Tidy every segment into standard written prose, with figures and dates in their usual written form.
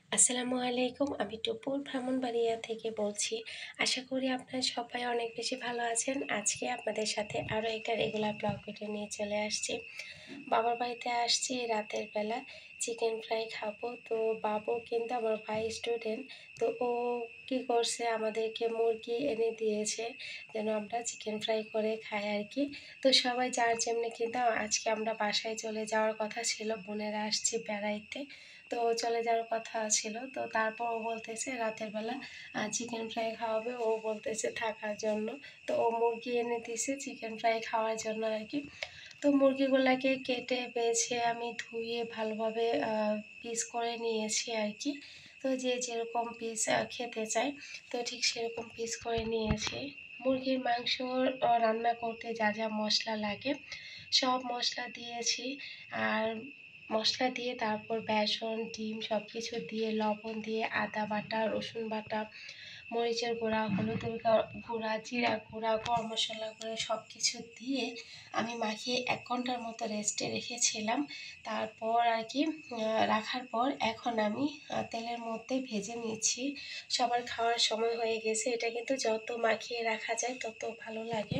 আসসালামু আলাইকুম। আমি টুপুর ব্রাহ্মণবাড়িয়া থেকে বলছি। আশা করি আপনারা সবাই অনেক বেশি ভালো আছেন। আজকে আপনাদের সাথে আরও একটা রেগুলার ব্লগ ভিডিও নিয়ে চলে আসছি। বাবার বাড়িতে আসছি রাতের বেলা চিকেন ফ্রাই খাবো। তো বাবু কিন্তু আমার ভাই স্টুডেন্ট। তো ও কী করছে, আমাদেরকে মুরগি এনে দিয়েছে যেন আমরা চিকেন ফ্রাই করে খাই আর কি। তো সবাই যার যেমনি কিন্তু আজকে আমরা বাসায় চলে যাওয়ার কথা ছিল, বোনেরা আসছি বেড়াইতে। তো চলে যাওয়ার কথা ছিল, তো তারপর ও বলতেছে রাতের বেলা চিকেন ফ্রাই খাওয়াবে, ও বলতেছে থাকার জন্য। তো ও মুরগি এনে দিছে চিকেন ফ্রাই খাওয়ার জন্য আর কি। তো মুরগিগুলোকে কেটে বেছে আমি ধুয়ে ভালোভাবে পিস করে নিয়েছি আর কি। তো যে যেরকম পিস খেতে চায় তো ঠিক সেরকম পিস করে নিয়েছি। মুরগির মাংস রান্না করতে যা যা মশলা লাগে সব মশলা দিয়েছি। আর মশলা দিয়ে তারপর বেসন, ডিম সব কিছু দিয়ে, লবণ দিয়ে, আদা বাটা, রসুন বাটা, মরিচের গুঁড়া, হলুদের গুঁড়া, জিরা গুঁড়া, গরম মশলা গুঁড়া সব কিছু দিয়ে আমি মাখিয়ে 1 ঘন্টার মতো রেস্টে রেখেছিলাম। তারপর আর কি রাখার পর এখন আমি তেলের মধ্যে ভেজে নিচ্ছি। সবার খাওয়ার সময় হয়ে গেছে। এটা কিন্তু যত মাখিয়ে রাখা যায় তত ভালো লাগে।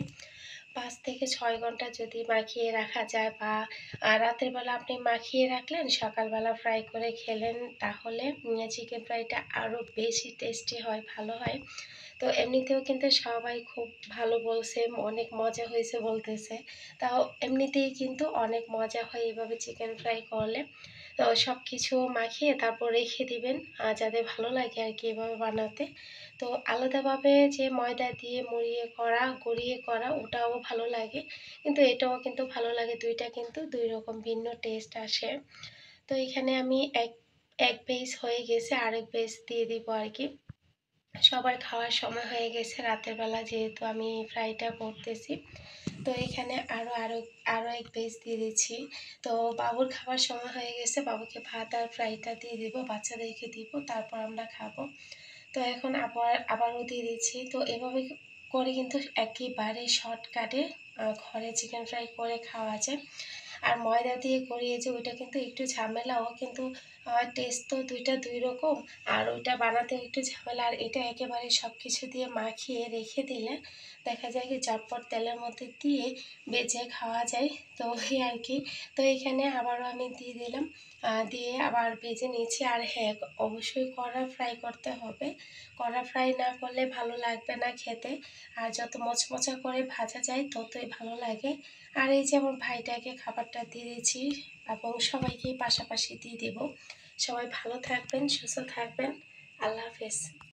5 থেকে 6 ঘন্টা যদি মাখিয়ে রাখা যায়, বা রাতের বেলা আপনি মাখিয়ে রাখলেন, সকালবেলা ফ্রাই করে খেলেন, তাহলে চিকেন ফ্রাইটা আরও বেশি টেস্টি হয়, ভালো হয়। তো এমনিতেও কিন্তু সবাই খুব ভালো বলছে, অনেক মজা হয়েছে বলতেছে। তাও এমনিতেই কিন্তু অনেক মজা হয় এভাবে চিকেন ফ্রাই করলে। তো সব কিছু মাখিয়ে তারপর রেখে দিবেন যাতে ভালো লাগে আর কি এভাবে বানাতে। তো আলাদাভাবে যে ময়দা দিয়ে গড়িয়ে করা ওটাও ভালো লাগে, কিন্তু এটাও কিন্তু ভালো লাগে। দুইটা কিন্তু 2 রকম ভিন্ন টেস্ট আসে। তো এখানে আমি এক পিস হয়ে গেছে, আরেক পিস দিয়ে দিব আর কি। সবার খাওয়ার সময় হয়ে গেছে রাতের বেলা, যেহেতু আমি ফ্রাইটা করতেছি। তো এখানে আরও এক পিস দিয়ে দিচ্ছি। তো বাবুর খাওয়ার সময় হয়ে গেছে, বাবুকে ভাত আর ফ্রাইটা দিয়ে দিব, বাচ্চাদেরকে দিব, তারপর আমরা খাবো। তো এখন আবারও দিয়ে দিচ্ছি। তো এভাবে করে কিন্তু একেবারে শর্টকাটে ঘরে চিকেন ফ্রাই করে খাওয়া যায়। আর ময়দা দিয়ে করিয়েছি ওইটা কিন্তু একটু ঝামেলাও, কিন্তু টেস্ট তো দুইটা 2 রকম। আর ওইটা বানাতেও একটু ঝামেলা, আর এটা একেবারে সব কিছু দিয়ে মাখিয়ে রেখে দিলে দেখা যায় কি চটপট তেলের মধ্যে দিয়ে ভেজে খাওয়া যায়। তো এই আর কি। তো এখানে আবারও আমি দিয়ে দিলাম, দিয়ে আবার ভেজে নিয়েছি। আর হ্যাঁ, অবশ্যই কড়া ফ্রাই করতে হবে। কড়া ফ্রাই না করলে ভালো লাগবে না খেতে। আর যত মচমচা করে ভাজা যায় ততই ভালো লাগে। আর এই যে আমার ভাইটাকে খাবারটা দিয়ে দিয়েছি এবং সবাইকেই পাশাপাশি দিয়ে দিব। সবাই ভালো থাকবেন, সুস্থ থাকবেন। আল্লাহ হাফেজ।